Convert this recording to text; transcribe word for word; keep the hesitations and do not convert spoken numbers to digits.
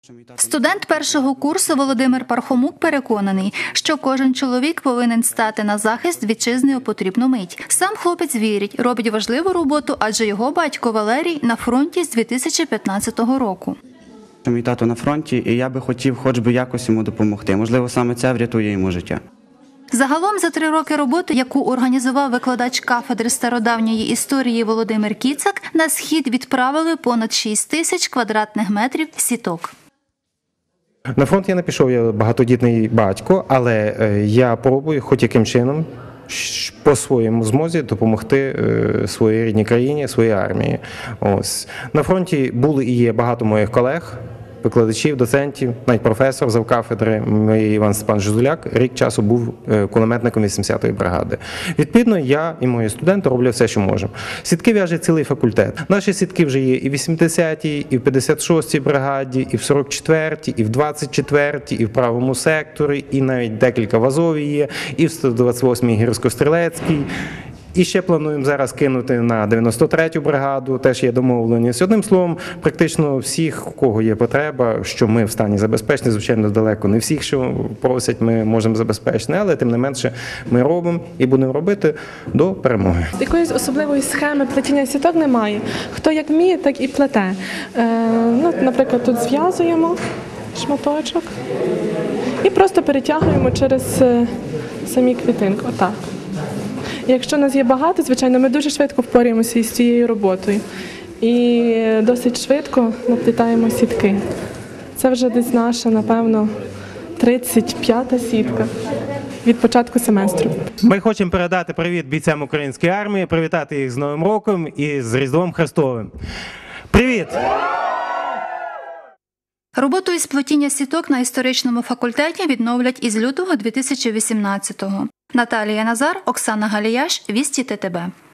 Студент першого курсу Володимир Пархомук переконаний, що кожен чоловік повинен стати на захист вітчизни у потрібну мить. Сам хлопець вірить, робить важливу роботу, адже його батько Валерій на фронті з дві тисячі п'ятнадцятого року. Мій тато на фронті, і я би хотів хоч би якось йому допомогти. Можливо, саме це врятує йому життя. Загалом за три роки роботи, яку організував викладач кафедри стародавньої історії Володимир Кіцак, на схід відправили понад шість тисяч квадратних метрів сіток. На фронт я не пішов, я багатодітний батько, але я пробую хоч яким чином по своєму змозі допомогти своїй рідній країні, своїй армії. Ось. На фронті були і є багато моїх колег, викладачів, доцентів, навіть професор завкафедри, Іван Степан Жузуляк, рік часу був кулеметником вісімдесятої бригади. Відповідно, я і мої студенти роблять все, що можемо. Сітки в'яже цілий факультет. Наші сітки вже є і в вісімдесятій, і в п'ятдесят шостій бригаді, і в сорок четвертій, і в двадцять четвертій, і в правому секторі, і навіть декілька в Азові є, і в сто двадцять восьмій гірсько-стрілецькій. І ще плануємо зараз кинути на дев'яносто третю бригаду, теж є домовленість. Одним словом, практично всіх, у кого є потреба, що ми в стані забезпечені, звичайно, далеко не всіх, що просять, ми можемо забезпечити, але тим не менше ми робимо і будемо робити до перемоги. Якоїсь особливої схеми плетіння сіток немає. Хто як вміє, так і плете. Е, ну, наприклад, тут зв'язуємо шматочок і просто перетягуємо через самі клітинки. Отак. Якщо нас є багато, звичайно, ми дуже швидко впораємося із цією роботою. І досить швидко наплітаємо сітки. Це вже десь наша, напевно, тридцять п'ята сітка від початку семестру. Ми хочемо передати привіт бійцям української армії, привітати їх з Новим роком і з Різдвом Христовим. Привіт! Роботу із плетіння сіток на історичному факультеті відновлять із лютого дві тисячі вісімнадцятого. Наталія Назар, Оксана Галіяш, Вісті ТТБ.